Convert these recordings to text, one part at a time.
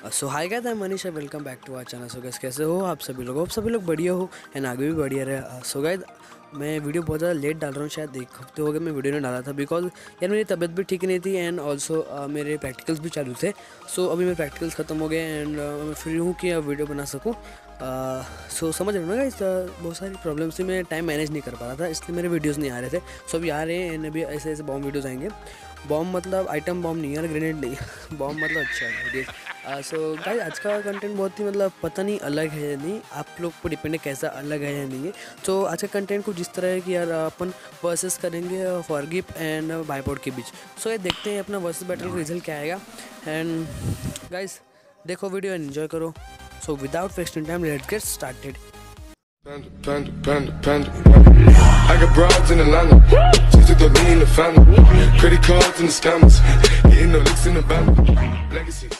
So hi guys, I am Manish, welcome back to our channel. So guys, कैसे हो आप सभी लोग? बढ़िया हो एंड आगे भी बढ़िया रहे। सो गाइस, मैं वीडियो बहुत ज़्यादा लेट डाल रहा हूँ, शायद एक हफ्ते हो गए मैं वीडियो नहीं डाला था बिकॉज यार मेरी तबीयत भी ठीक नहीं थी एंड ऑल्सो मेरे प्रैक्टिकल्स भी चालू थे। सो अभी मेरे प्रैक्टिकल्स ख़त्म हो गए एंड मैं फ्री हूँ कि अब वीडियो बना सकूँ। सो समझ रहे हो ना गाइस, बहुत सारी प्रॉब्लम्स थी, मैं टाइम मैनेज नहीं कर पा रहा था, इसलिए मेरे वीडियोज़ नहीं आ रहे थे। सो अभी आ रहे हैं एंड अभी ऐसे ऐसे बॉम्ब वीडियोज़ आएंगे। बॉम्ब मतलब आइटम बॉम्ब नहीं है, ग्रेनेड नहीं बॉम्ब मतलब अच्छा है। सो गाइस, आज का कंटेंट बहुत ही मतलब पता नहीं अलग है या नहीं, आप लोग पर डिपेंड है कैसा अलग है या नहीं है। तो आज का कंटेंट कुछ इस तरह है कि यार अपन वर्सेस करेंगे फॉरगिप एंड बाइपोड के बीच। सो ये देखते हैं अपना वर्सेस बैटल का रिजल्ट क्या आएगा। एंड गाइस, देखो वीडियो एंजॉय करो। So without wasting time, let's get started. I got broads in Atlanta, just took the lean in the family, credit cards and the scammers, getting no licks in the band, legacies.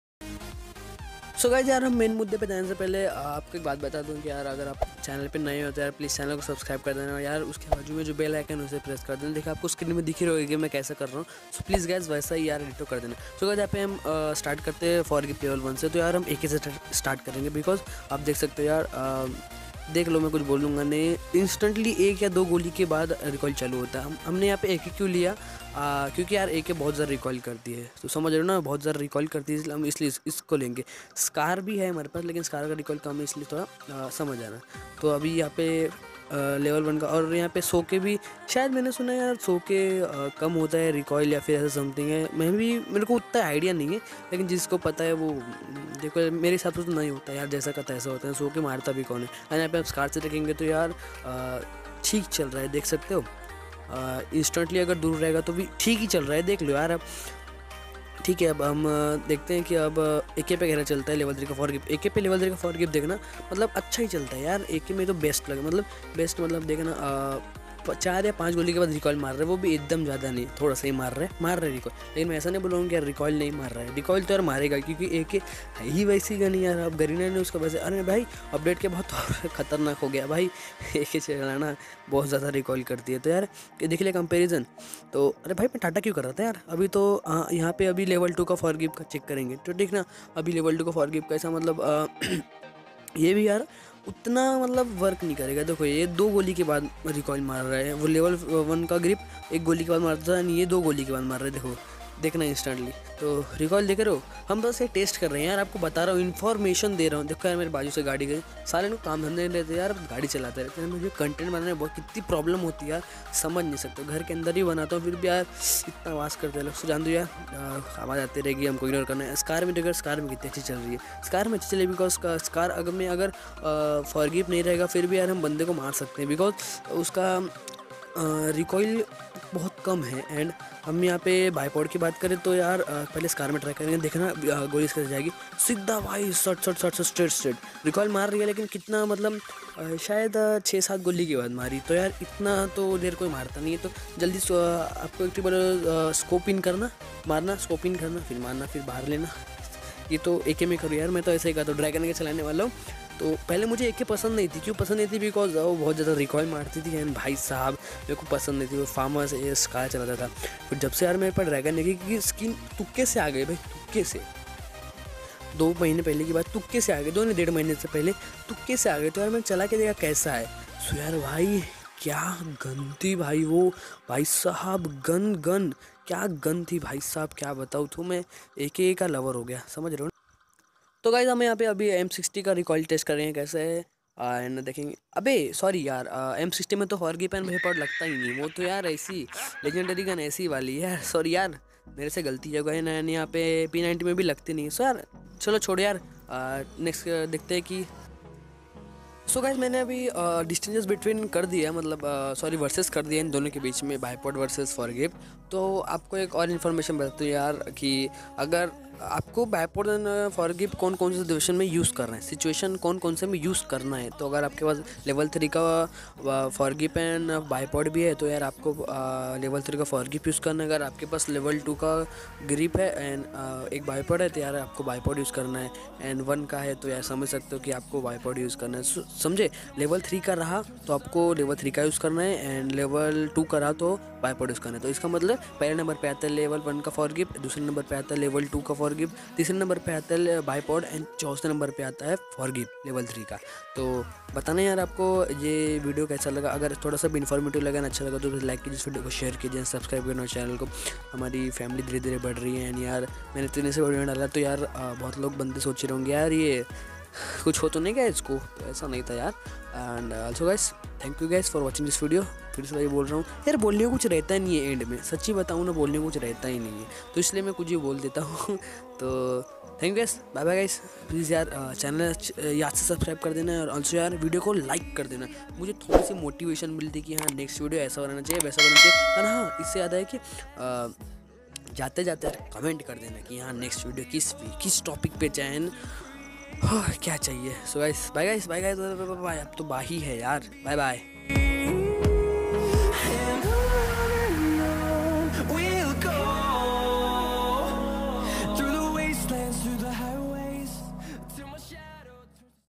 So guys, यार हम main मुद्दे पे जाने से पहले आपको एक बात बता दूं कि यार अगर आप चैनल पे नए हो तो यार प्लीज़ चैनल को सब्सक्राइब कर देना यार, उसके बाजू में जो बेल आइकन है उसे प्रेस कर देना। देखिए आपको स्क्रीन में दिख ही रही कि मैं कैसा कर रहा हूँ। सो प्लीज़ गाइस वैसा ही यार डिटो कर देना। सो गाइस, यहाँ पे हम स्टार्ट करते हैं फॉरगिप लेवल 1 से। तो यार हम एक ही से स्टार्ट करेंगे बिकॉज आप देख सकते हो यार, देख लो मैं कुछ बोलूँगा नहीं, इंस्टेंटली एक या दो गोली के बाद रिकॉइल चालू होता है। हमने यहाँ पे एक ही क्यों लिया, क्योंकि यार एक बहुत ज़्यादा रिकॉइल करती है, तो समझ रहे हो ना, बहुत ज़्यादा रिकॉइल करती है, इसलिए हम इसको लेंगे। स्कार भी है हमारे पास लेकिन स्कार का रिकॉइल कम है, इसलिए थोड़ा समझ आना। तो अभी यहाँ पे लेवल 1 का, और यहाँ पे 100 के भी शायद मैंने सुना है यार 100 के कम होता है रिकॉइल या फिर ऐसा समथिंग है। मेरे को उतना आइडिया नहीं है, लेकिन जिसको पता है वो देखो, मेरे हिसाब से तो नहीं होता यार, जैसा का तैसा होता है। 100 के मारता भी कौन है। और यहाँ पे आप स्कार से देखेंगे तो यार ठीक चल रहा है, देख सकते हो। इंस्टेंटली अगर दूर रहेगा तो भी ठीक ही चल रहा है, देख लो यार। अब ठीक है, अब हम देखते हैं कि अब एके पे कहना चलता है लेवल 3 का फॉरगिप। एके पे लेवल 3 का फॉरगिप देखना मतलब अच्छा ही चलता है यार। एके में तो बेस्ट लगे, मतलब बेस्ट मतलब देखना 4 या 5 गोली के बाद रिकॉइल मार रहे हैं, वो भी एकदम ज़्यादा नहीं, थोड़ा सा ही मार रहे रिकॉइल। लेकिन मैं ऐसा नहीं बोलूँगा कि यार रिकॉइल नहीं मार रहा है, रिकॉइल तो यार मारेगा क्योंकि एके है ही वैसी गन यार। अब गरीना ने उसका वैसे, अरे भाई अपडेट के बहुत और खतरनाक हो गया भाई, एके चलाना बहुत ज़्यादा रिकॉइल करती है। तो यार देख लिया कंपेरिजन। तो अरे भाई मैं टाटा क्यों कर रहा था यार। अभी तो यहाँ पे अभी लेवल 2 का फॉरगिप का चेक करेंगे तो देखना, अभी लेवल 2 का फॉरगिप कैसा मतलब ये भी यार उतना मतलब वर्क नहीं करेगा। देखो ये 2 गोली के बाद रिकॉइल मार रहा है, वो लेवल 1 का ग्रिप 1 गोली के बाद मारता था, ये 2 गोली के बाद मार रहे हैं। देखो देखना इंस्टेंटली, तो रिकॉइल देख रहे हो। हम बस ये टेस्ट कर रहे हैं यार, आपको बता रहा हूँ, इन्फॉर्मेशन दे रहा हूँ। देखो यार मेरे बाजू से गाड़ी गई, सारे लोग काम धंधे नहीं रहते यार, गाड़ी चलाते रहते हैं। मुझे कंटेंट बनाने में बहुत कितनी प्रॉब्लम होती है यार, समझ नहीं सकते। घर के अंदर ही बनाता हूँ फिर भी यार इतना आवाज़ करते हैं लोग। तो जान दो यार, आवाज़ आती रहेगी, हमको इग्नोर करना है। स्कार में देखो, स्कार में कितनी अच्छी चल रही है। स्कार में अच्छी चलेगी बिकॉज स्कार अगर फॉरगिप नहीं रहेगा फिर भी यार हम बंदे को मार सकते हैं बिकॉज उसका रिकॉइल बहुत कम है। एंड हम यहाँ पे बाइपॉड की बात करें तो यार पहले स्कार में ट्राई करेंगे, देखना गोली इसके जाएगी सीधा भाई, शॉट स्ट्रेट रिकॉइल मार रही है। लेकिन कितना मतलब शायद 6-7 गोली के बाद मारी, तो यार इतना तो देर कोई मारता नहीं है। तो जल्दी आपको एक बार स्कोप इन करना, मारना, स्कोप इन करना, फिर मारना, फिर बाहर लेना। ये तो एके में करो यार, मैं तो ऐसे ही कहा, तो ड्रैगन के चलाने वाला हूँ। तो पहले मुझे एके पसंद नहीं थी, क्यों पसंद नहीं थी, बिकॉज वो बहुत ज़्यादा रिकॉइल मारती थी एंड भाई साहब मेरे को पसंद नहीं थी। वो फार्मर से स्कार चलाता था। फिर जब से यार मेरे पास ड्रैगन है कि स्किन तुक्के से आ गए भाई, तुक्के से 2 महीने पहले की बात, तुक्के से आ गए, 2 नहीं 1.5 महीने से पहले तुक्के से आ गए। तो यार मैं चला के देखा कैसा है। सो यार भाई क्या गन थी भाई वो, भाई साहब गन क्या गन थी भाई साहब, क्या बताऊँ। तो मैं एके का लवर हो गया, समझ रहे हो। तो गाइस हम यहाँ पे अभी M60 का रिकॉइल टेस्ट कर रहे हैं कैसे है एंड देखेंगे। अबे सॉरी यार, M60 में तो फॉरगिप एंड बाइपोड लगता ही नहीं, वो तो यार ऐसी लेजेंडरी गन ऐसी वाली है यार। सॉरी यार मेरे से गलती हो गई ना, यहाँ पे P90 में भी लगती नहीं। सो यार चलो छोड़ यार, नेक्स्ट देखते हैं कि। सो गाइस मैंने अभी डिस्टेंसेस बिटवीन कर दिया, मतलब सॉरी वर्सेस कर दिया इन दोनों के बीच में, बाइपोड वर्सेस फॉरगिप। तो आपको एक और इन्फॉर्मेशन बताता हूँ यार कि अगर आपको बाइपोड एंड फॉरगिप कौन कौन से सिचुएशन में यूज़ करना है, सिचुएशन कौन कौन से में यूज़ करना है। तो अगर आपके पास लेवल 3 का फॉरगिप एंड बाइपोड भी है तो यार आपको लेवल 3 का फॉरगिप यूज़ करना है। अगर आपके पास लेवल 2 का ग्रिप है एंड एक बाइपोड है तो यार आपको बाइपोड यूज़ करना है। एंड 1 का है तो यार समझ सकते हो कि आपको बाइपोड यूज़ करना है, समझे। लेवल 3 का रहा तो आपको लेवल 3 का यूज़ करना है एंड लेवल 2 का रहा तो बाइपॉड यूज़ करना है। तो इसका मतलब पहले नंबर पे आता है लेवल 1 का फॉरग्रिप, दूसरे नंबर पे आता है लेवल 2 का फॉरग्रिप, तीसरे नंबर पे आता है बाइपॉड एंड चौथे नंबर पे आता है फॉरग्रिप लेवल 3 का। तो बताना यार आपको ये वीडियो कैसा लगा। अगर थोड़ा सा भी इन्फॉर्मेटिव लगा ना, अच्छा लगा तो लाइक कीजिए इस वीडियो को, शेयर कीजिए, सब्सक्राइब करना चैनल को। हमारी फैमिली धीरे धीरे बढ़ रही है एंड यार मैंने इतने से वीडियो डाला तो यार बहुत लोग बंदे सोच रहे होंगे यार ये कुछ हो तो नहीं गया इसको, तो ऐसा नहीं था यार। And also guys thank you guys for watching this video. फिर से वही बोल रहा हूँ यार, बोलने को कुछ रहता नहीं है एंड में, सच्ची बताऊँ ना बोलने को कुछ रहता ही नहीं है, तो इसलिए मैं कुछ ही बोल देता हूँ। तो thank you guys, bye bye guys. Please यार चैनल याद से सब्सक्राइब कर देना और ऑल्सो यार वीडियो को लाइक कर देना। मुझे थोड़ी सी मोटिवेशन मिलती कि हाँ नेक्स्ट वीडियो ऐसा होना चाहिए वैसा होना चाहिए। और हाँ इससे ज़्यादा है कि जाते जाते यार कमेंट कर देना कि हाँ नेक्स्ट वीडियो किस टॉपिक पे चाहिए, क्या चाहिए। So guys bye guys, bye guys, bye. अब तो बाही है यार, बाय बाय।